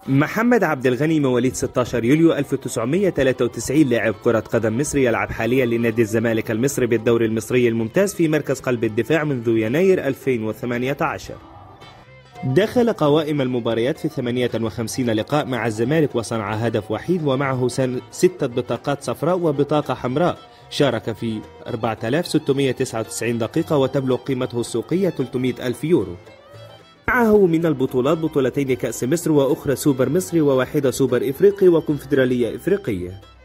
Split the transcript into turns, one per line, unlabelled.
محمد عبد الغني مواليد 16 يوليو 1993، لاعب كرة قدم مصري يلعب حاليا لنادي الزمالك المصري بالدوري المصري الممتاز في مركز قلب الدفاع منذ يناير 2018. دخل قوائم المباريات في 58 لقاء مع الزمالك وصنع هدف وحيد، ومعه 6 بطاقات صفراء وبطاقة حمراء. شارك في 4699 دقيقة وتبلغ قيمته السوقية 300 ألف يورو. معه من البطولات بطولتين كأس مصر وأخرى سوبر مصري وواحدة سوبر إفريقي وكونفدرالية إفريقية.